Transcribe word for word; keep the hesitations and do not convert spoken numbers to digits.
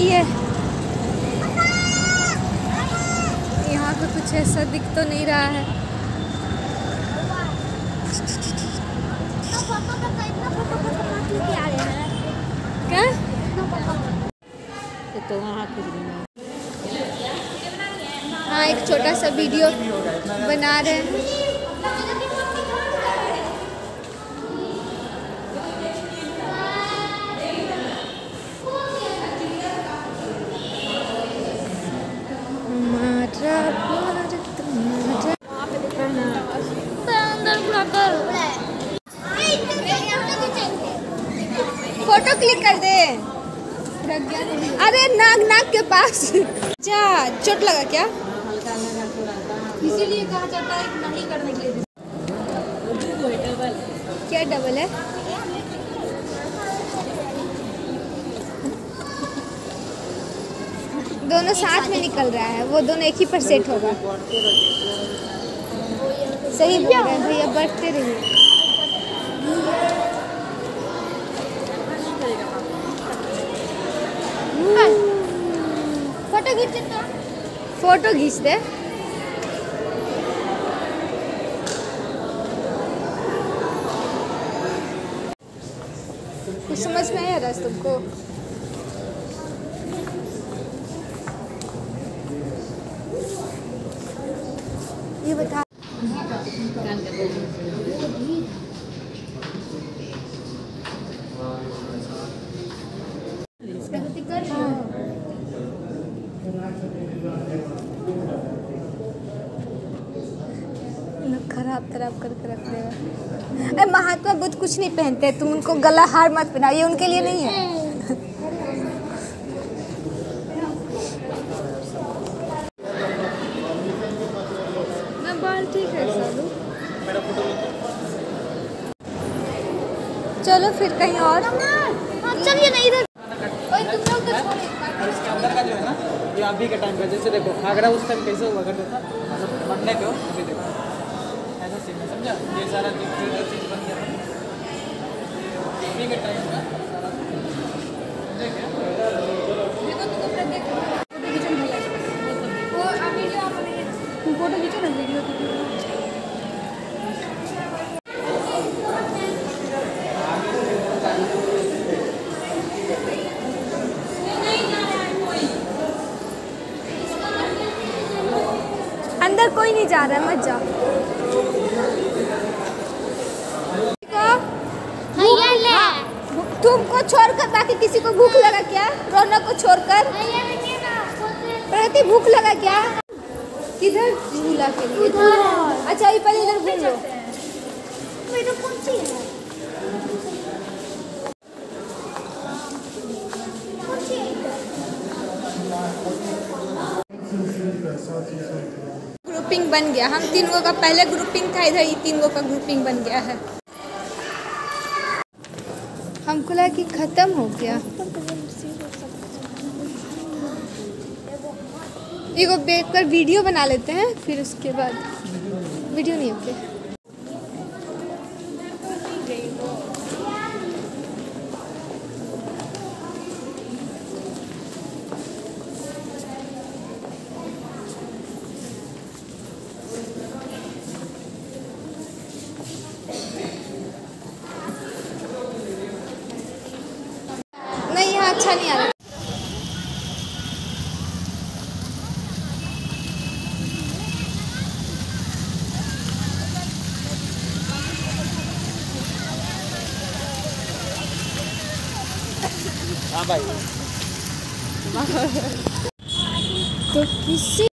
नहीं है। यहाँ पे कुछ ऐसा दिख तो नहीं रहा है। क्या? ये तो वहाँ कुछ भी नहीं। हाँ, एक छोटा सा वीडियो बना रहे हैं। फोटो क्लिक कर दे। अरे नाक नाक के पास। अच्छा, चोट लगा क्या? इसीलिए कहा जाता है कि नहीं करने के लिए। डबल क्या डबल है? दोनों साथ में निकल रहा है, वो दोनों एक ही पर सेट होगा। सही बोल रहे हैं भैया, बढ़ते रहिए। फोटो खींच दे, फोटो खींच दे। कुछ समझ में आया रस तुमको? ये बता। खराब खराब करके रख देगा। अरे महात्मा बुद्ध कुछ नहीं पहनते, तुम उनको गला हार मत पहनाओ, ये उनके लिए नहीं है। ना बाल ठीक है सालू। चलो फिर कहीं और चलिए ना इधर। तुम लोग इसके अंदर का जो है ना, ये अभी के टाइम पे जैसे देखो आगरा उस टाइम कैसे हुआ करता था, मतलब बनने पे हो अभी देखो ऐसा सीन है, समझा? ये सारा जो चीज़ बन गया अभी के टाइम का सारा समझे क्या? देखो तुम अपना देखो, फोटो खींचो ना। वो अभी जो आपने तुम फोटो खींचो ना, वीडियो अंदर कोई नहीं जा रहा है, मत जाओ। तुमको छोड़कर बाकी किसी को भूख लगा क्या? रौनक को छोड़कर प्रति भूख लगा क्या? किधर झूला के लिए? अच्छा अभी पहले इधर घूम लो। ग्रुपिंग बन गया, हम तीनों का पहले ग्रुपिंग था, इधर ये तीनों का ग्रुपिंग बन गया है। हमको लगा कि खत्म हो गया। एगो बैठ कर वीडियो बना लेते हैं, फिर उसके बाद वीडियो नहीं होते। नहीं, यहाँ अच्छा नहीं आ रहा। हाँ भाई तो किसी